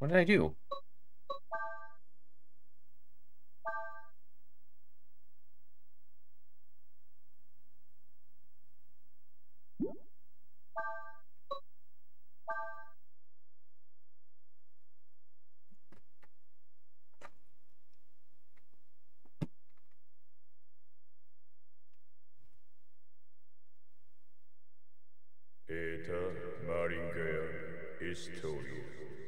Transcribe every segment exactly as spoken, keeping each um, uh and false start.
did I do? Eta Maringaya Historia.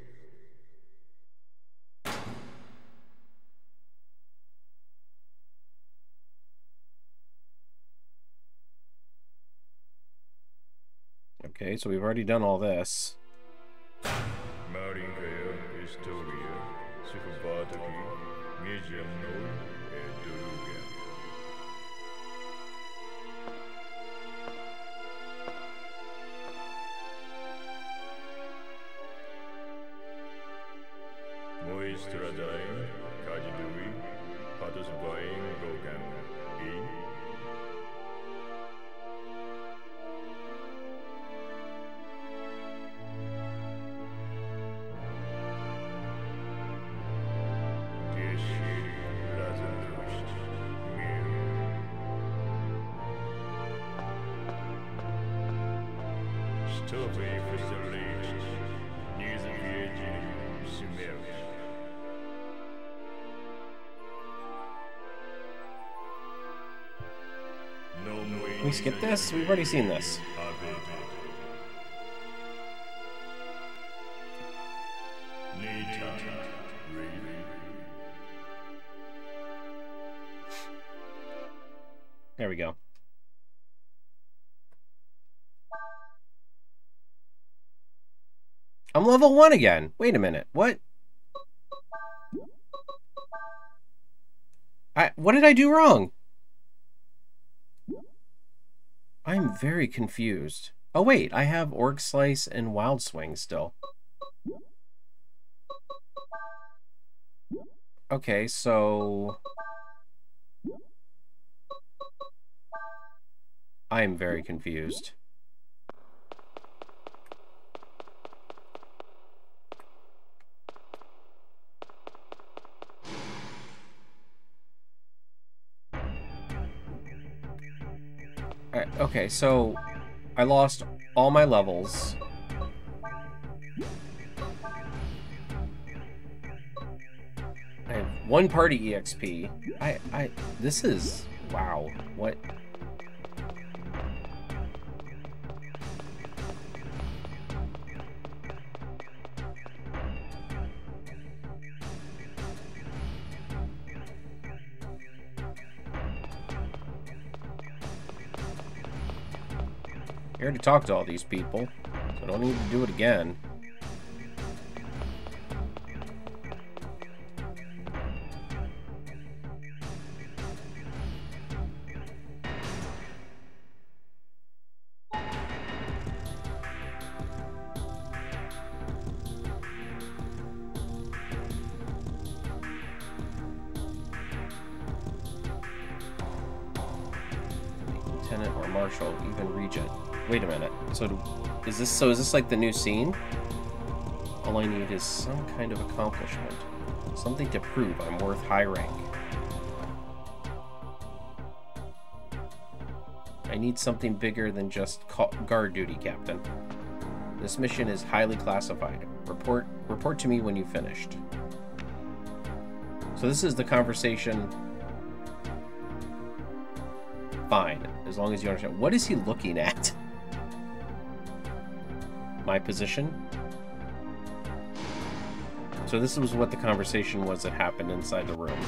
Okay, so we've already done all this. Maringaya Historia. Sifabataki. Medium no Edurugan. Moistradain, Kajidui, Patusbain Gogan. E. Deshiri Razanust. Mir. Stoppe Fistelist. Nizavieji Sumeris. Can we skip this? We've already seen this. There we go. I'm level one again. Wait a minute. What? I what did I do wrong? I'm very confused. Oh wait, I have Orc Slice and Wild Swing still. Okay, so I am very confused. Alright, okay, so I lost all my levels. I have one party E X P. I, I, this is, wow, what? I already talked to all these people, so I don't need to do it again. Lieutenant or Marshal, even Regent. Wait a minute. So do, is this so is this like the new scene? All I need is some kind of accomplishment. Something to prove I'm worth high rank. I need something bigger than just guard duty, Captain. This mission is highly classified. Report report to me when you've finished. So this is the conversation. Fine, as long as you understand. What is he looking at? My position? So this was what the conversation was that happened inside the room.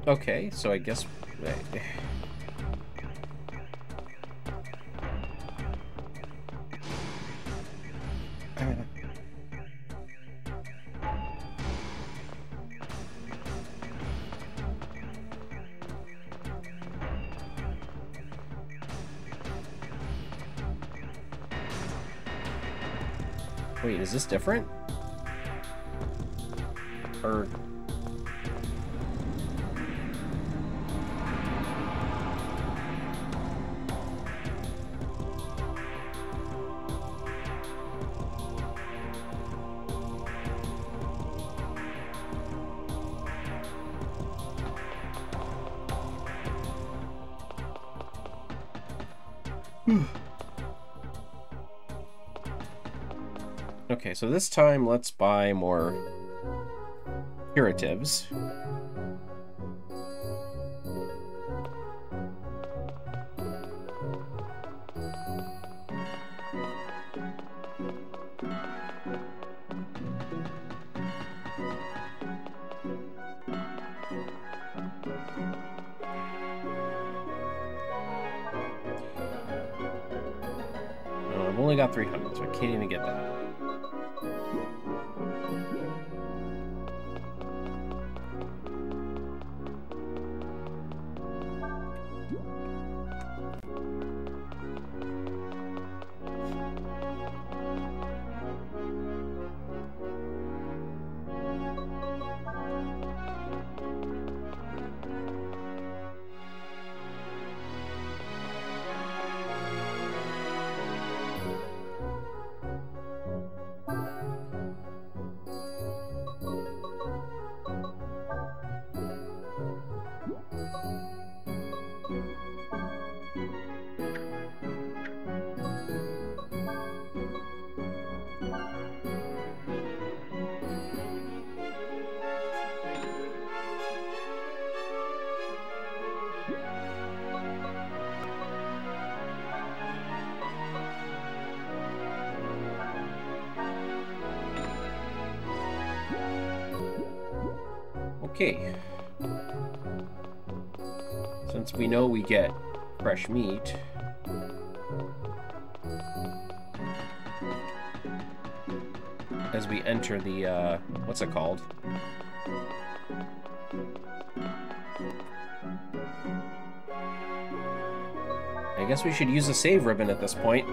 Okay, so I guess... Wait, is this different? Or... Okay, so this time let's buy more curatives. Oh, I've only got three hundred, so I can't even get that. Okay. Since we know we get fresh meat, as we enter the, uh, what's it called? I guess we should use a save ribbon at this point.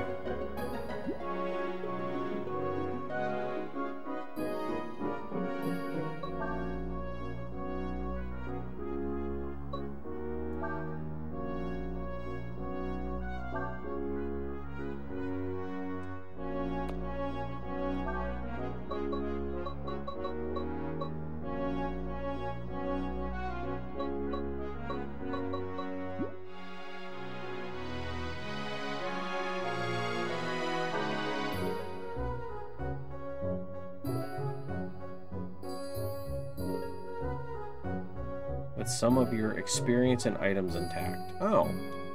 With some of your experience and items intact. Oh.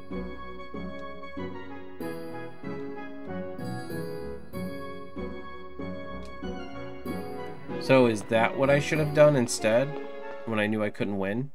So is that what I should have done instead, when I knew I couldn't win?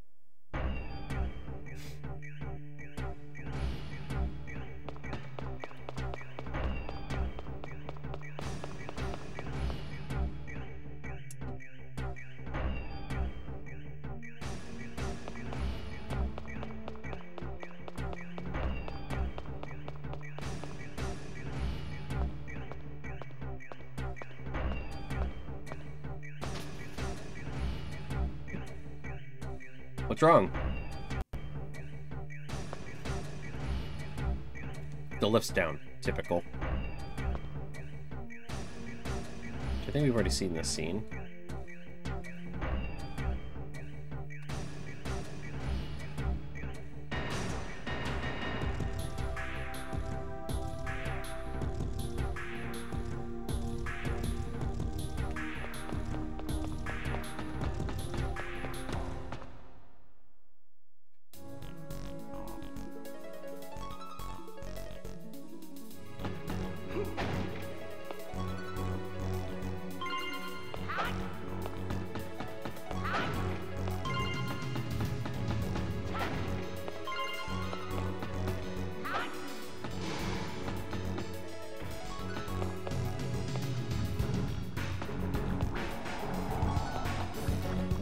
What's wrong? The lift's down. Typical. I think we've already seen this scene.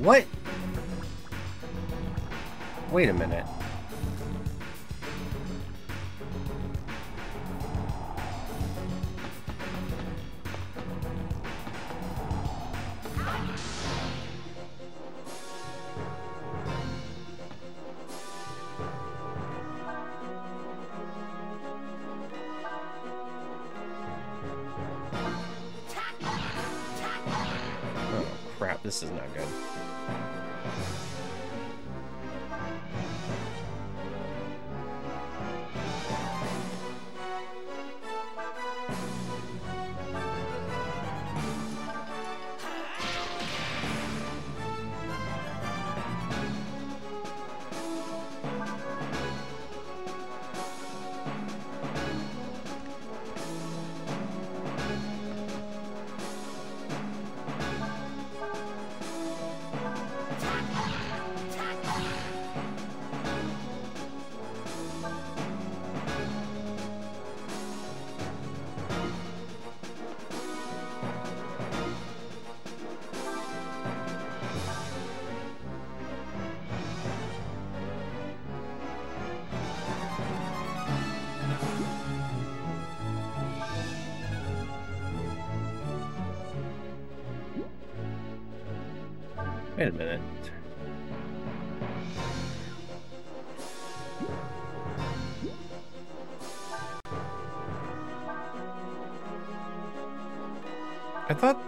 What? Wait a minute. This is not good. Wait a minute. I thought...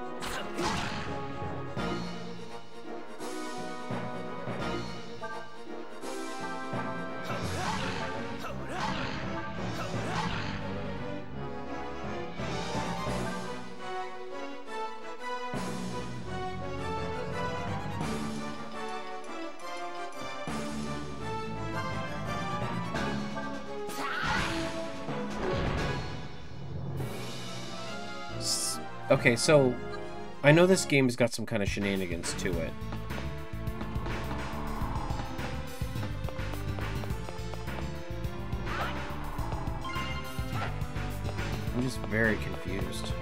Okay, so I know this game's got some kind of shenanigans to it. I'm just very confused.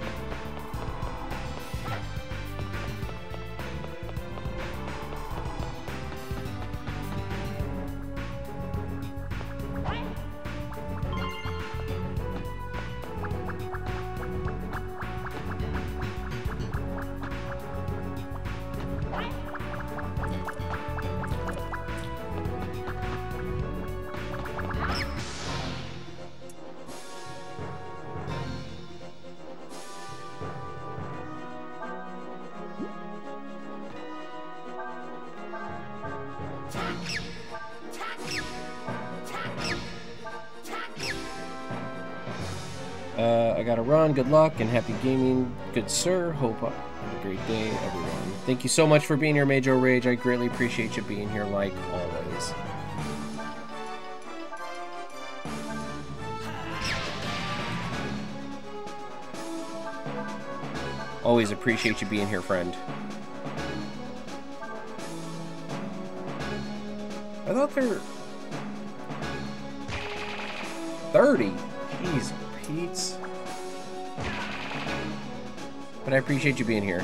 Uh, I gotta run. Good luck and happy gaming, good sir. Hope have a great day, everyone. Thank you so much for being here, Major Rage. I greatly appreciate you being here, like always. Always appreciate you being here, friend. I thought they're thirty. Jeez. Pete's. But I appreciate you being here.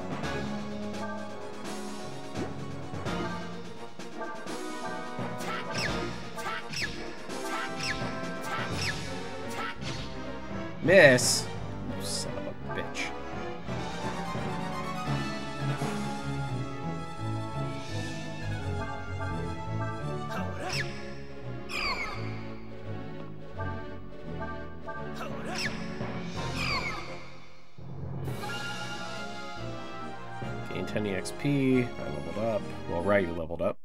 Miss. You son of a bitch. Gain ten E X P. I leveled up. Well, Ryu leveled up.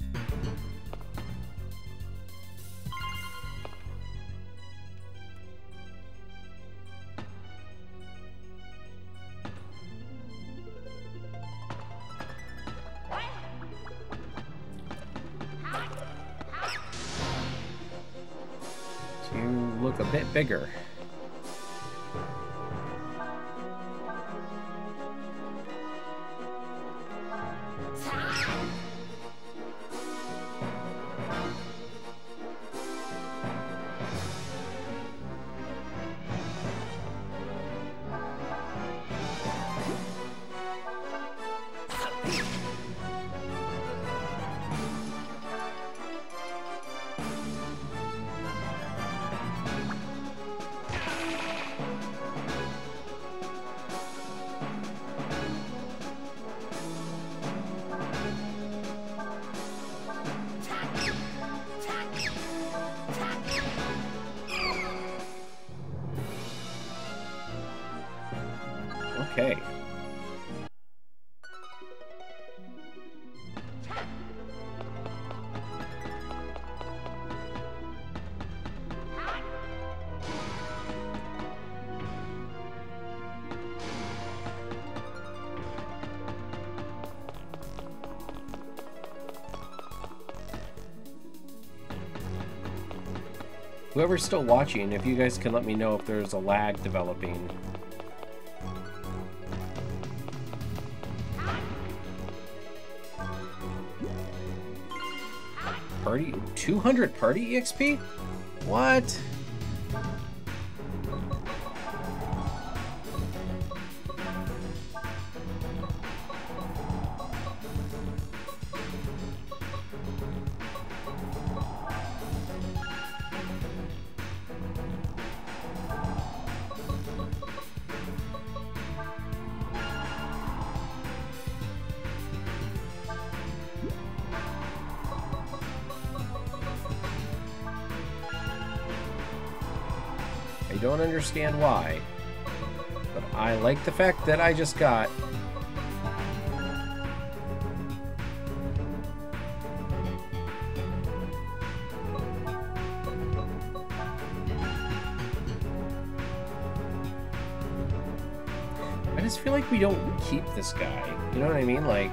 So you look a bit bigger. Okay. Whoever's still watching, if you guys can let me know if there's a lag developing. Party? two hundred party E X P? What? I don't understand why, but I like the fact that I just got I just feel like we don't keep this guy, you know what I mean? Like,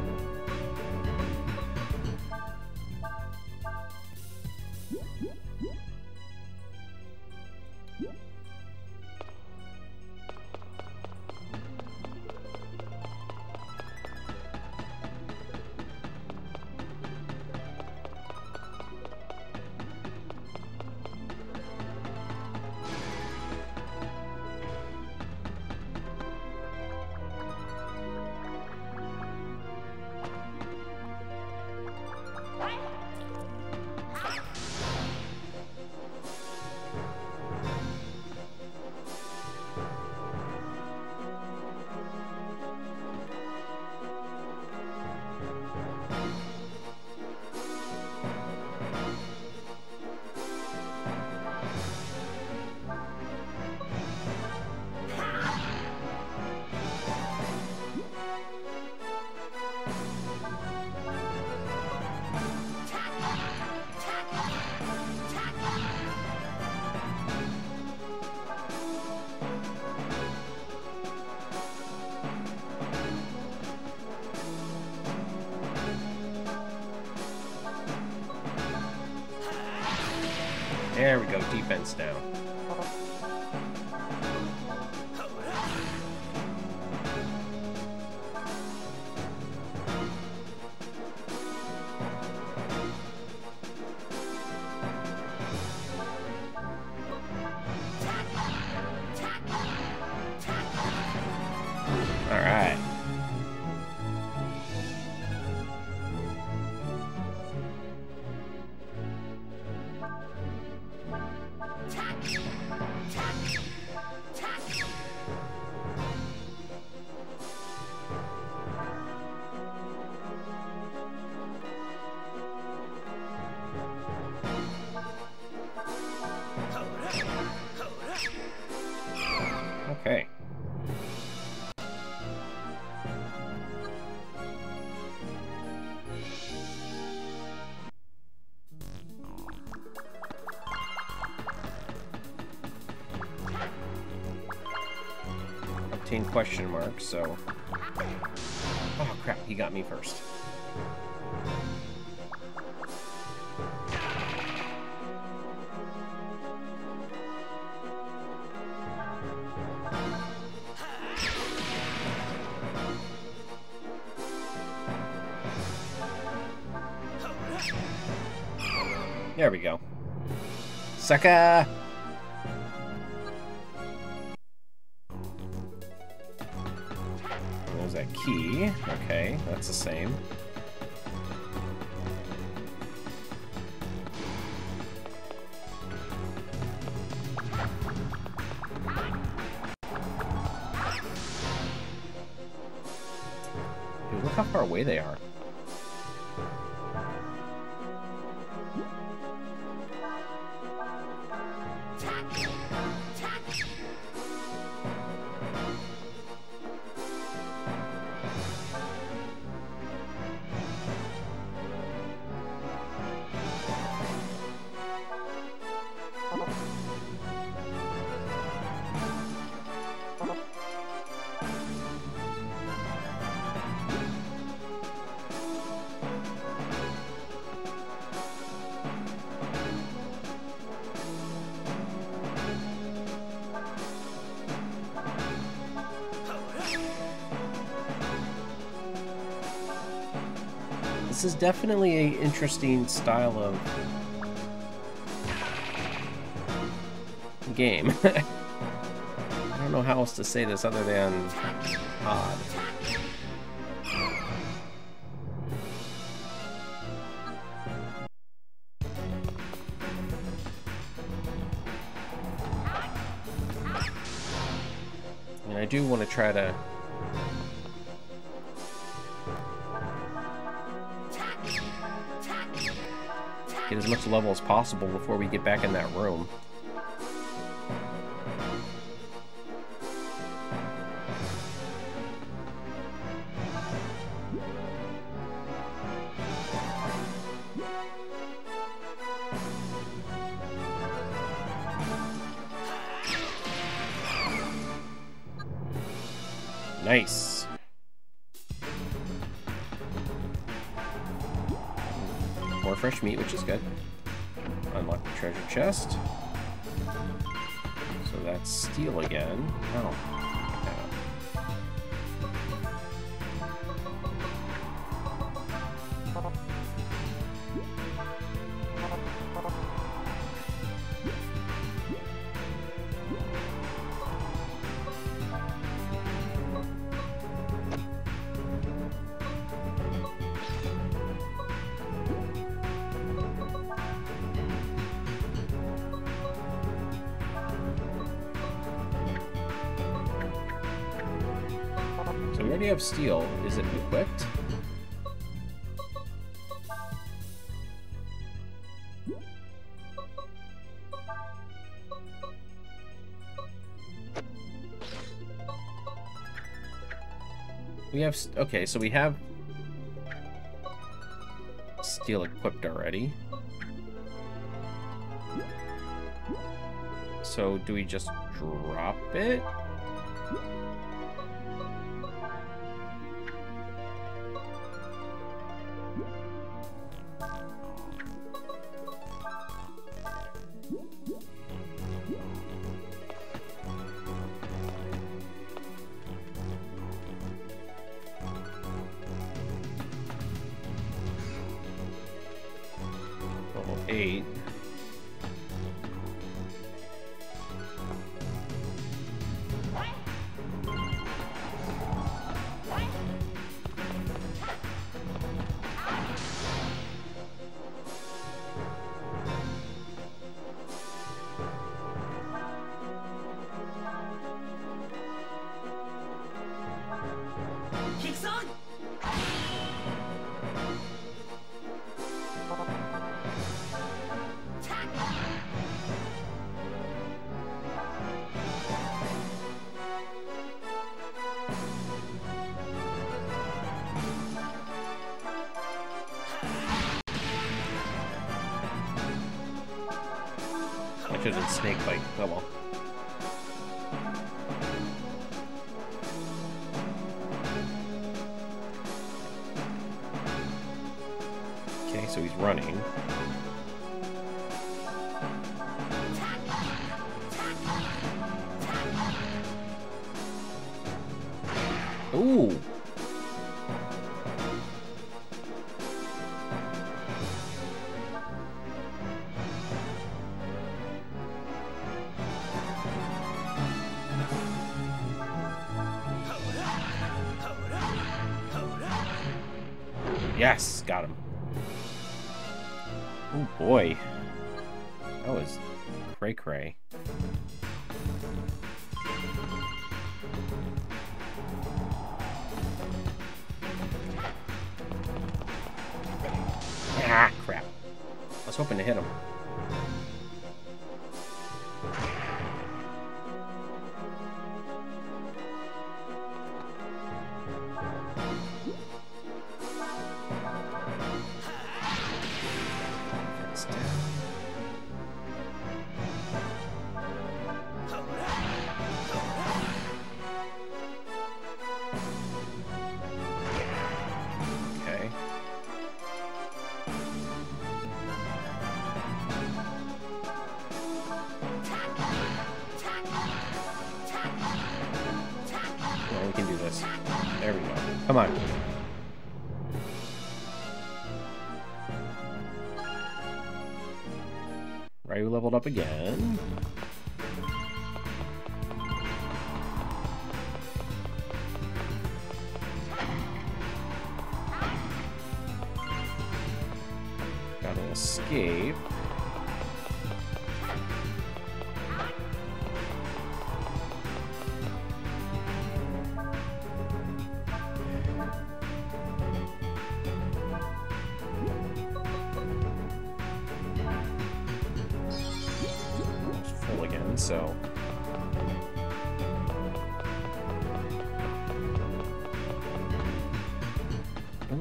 there we go, defense down. All right. Okay. Obtain question mark, so... Oh crap, he got me first. There we go. Sucker! There's that key. Okay, that's the same. Dude, look how far away they are. this is definitely an interesting style of game. I don't know how else to say this other than odd. And I do want to try to get as much level as possible before we get back in that room. Nice. More fresh meat, which is good. Unlock the treasure chest. So that's steel again. Oh. So we already have steel. Is it equipped? We have... Okay, so we have steel equipped already. So do we just drop it? Eight. I should have snake bite. Oh well. Okay, so he's running. Ooh. Yes, got him. Oh boy. That was cray cray. Ah, crap. I was hoping to hit him. There we go. Come on. Ryu leveled up again. Got an escape. So ooh.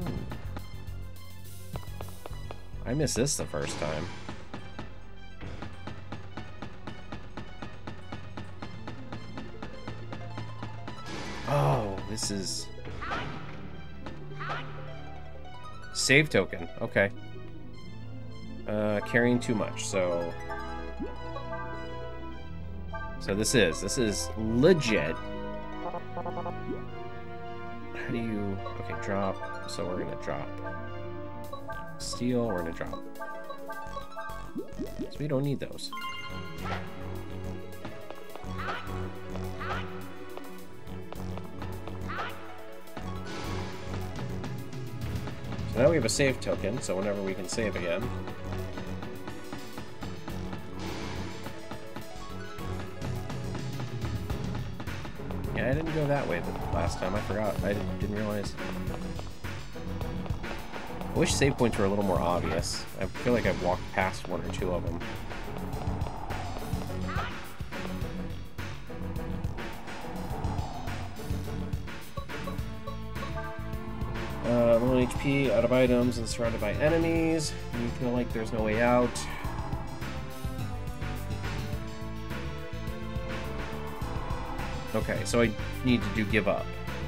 I missed this the first time. Oh, this is save token. Okay. Uh, carrying too much, so So this is, this is legit. How do you, okay, drop. So we're gonna drop. Steel, we're gonna drop. So we don't need those. So now we have a save token, so whenever we can save again. I didn't go that way the last time. I forgot. I didn't realize. I wish save points were a little more obvious. I feel like I've walked past one or two of them. Uh, low H P, out of items, and surrounded by enemies. You feel like there's no way out. Okay, so I need to do give up.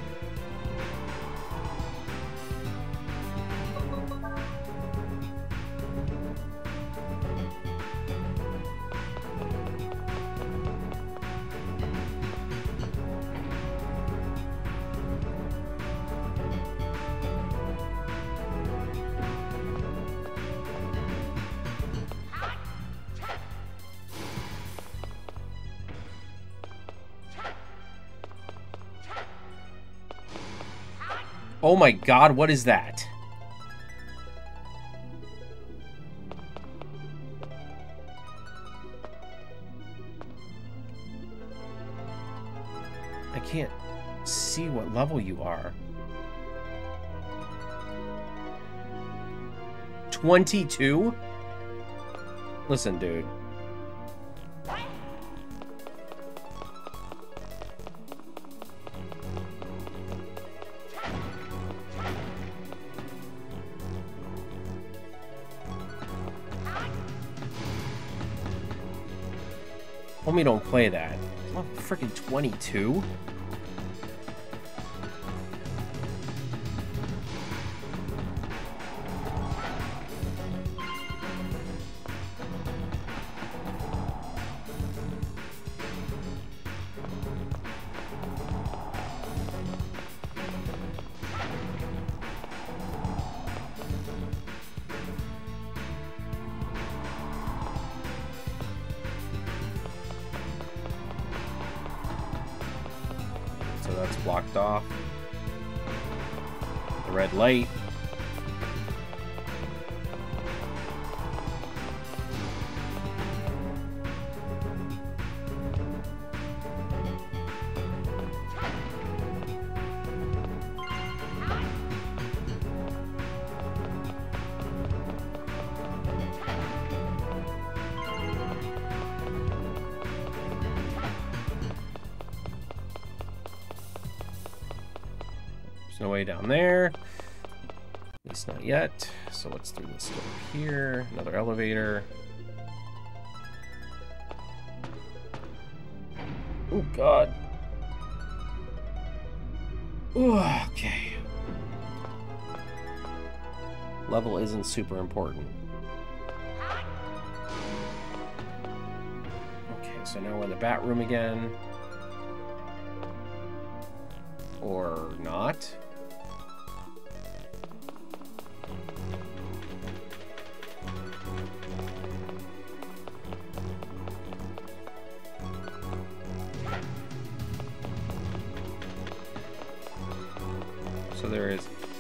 Oh my god, what is that? I can't see what level you are. twenty-two? Listen, dude. Homie, don't play that. I'm freaking twenty-two. So that's blocked off. The red light. There's no way down there. At least not yet. So let's do this door here. Another elevator. Oh, God. Ooh, okay. Level isn't super important. Okay, so now we're in the bat room again. Or not.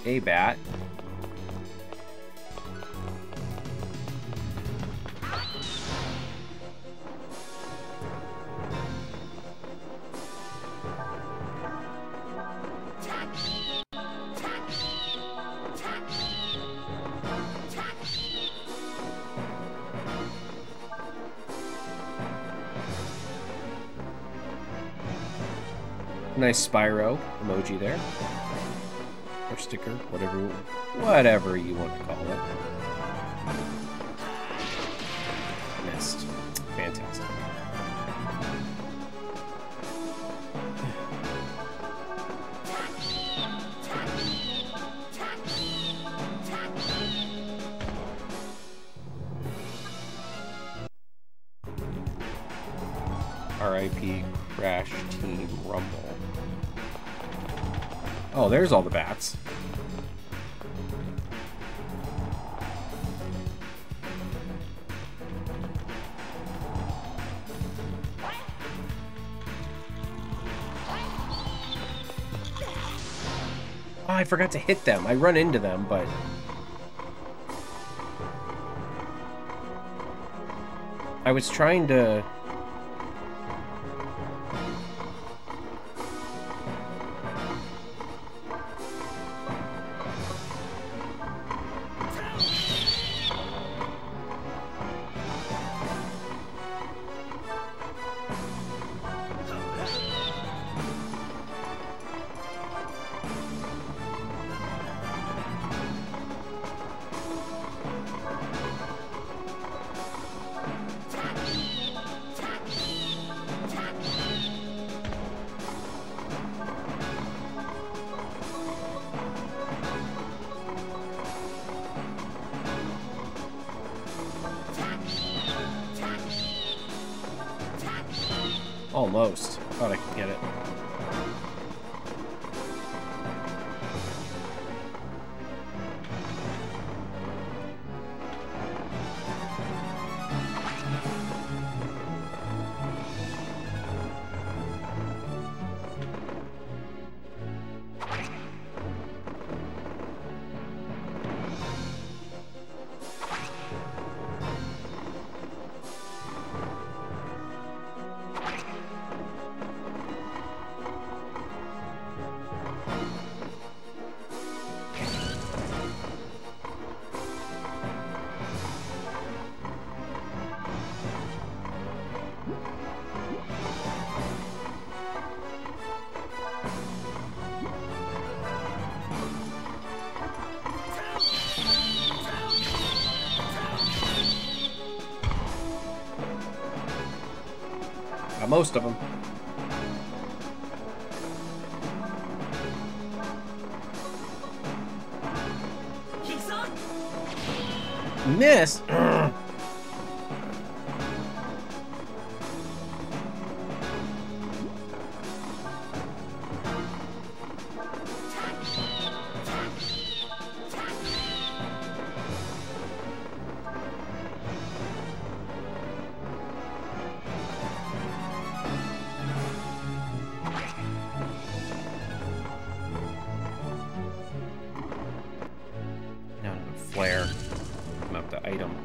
a bat. Nice Spyro emoji there. Or sticker, whatever whatever you want to call it. Missed. Fantastic. R I P Crash Team Rumble. Oh, there's all the bats. Oh, I forgot to hit them. I run into them, but... I was trying to... Almost. Thought I could get it. Got most of them. Miss. Flare. Come up the item.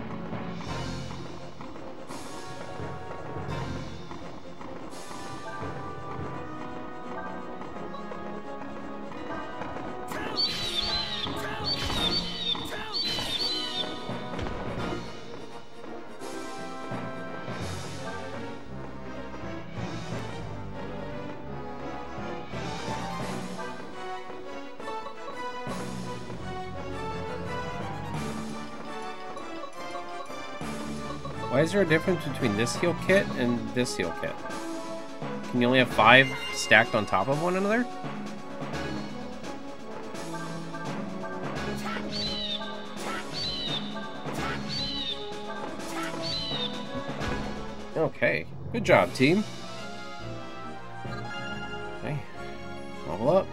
Why is there a difference between this heal kit and this heal kit? Can you only have five stacked on top of one another? Okay, good job, team. Okay, level up.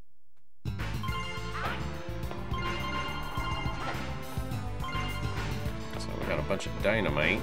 So we got a bunch of dynamite.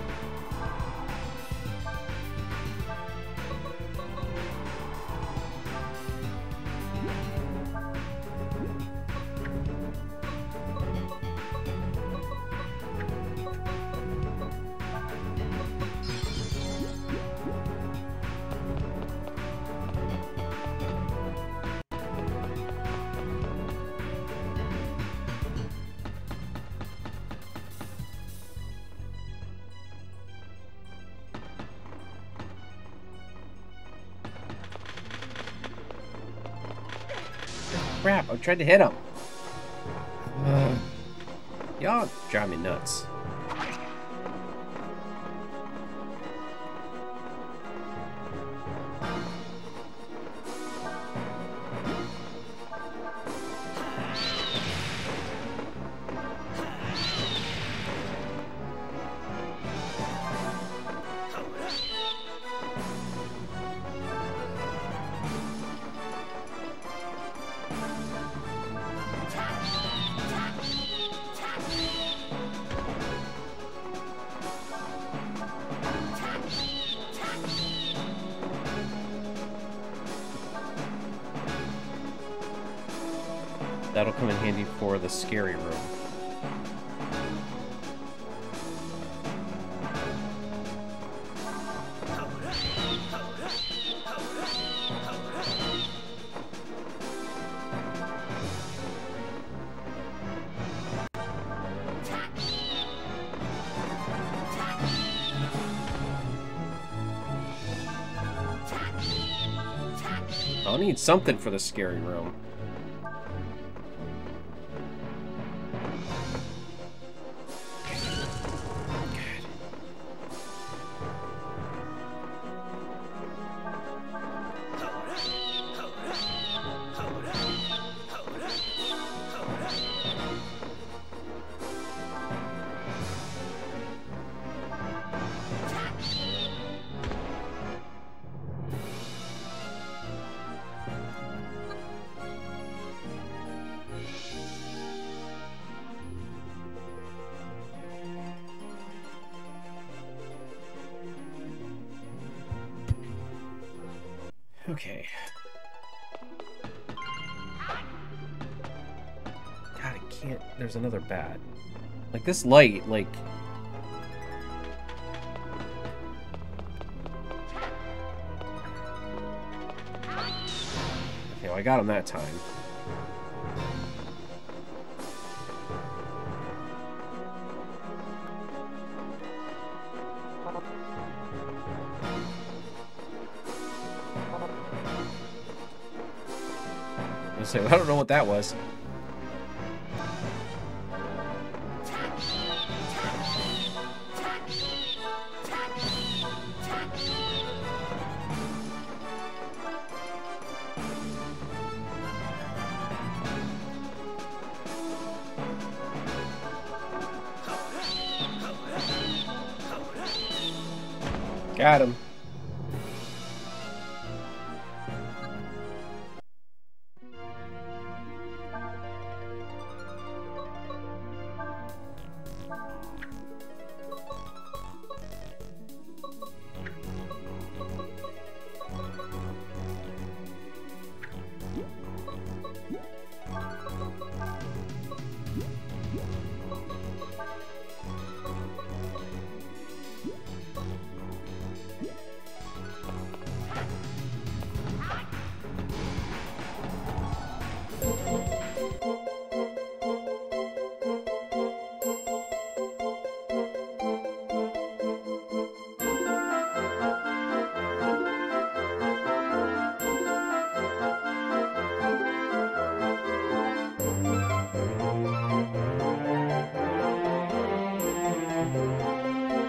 Crap, I tried to hit him. Uh, y'all drive me nuts. That'll come in handy for the scary room. I'll need something for the scary room. Okay. God, I can't... There's another bat. Like, this light, like... Okay, well, I got him that time. I don't know what that was. Got him.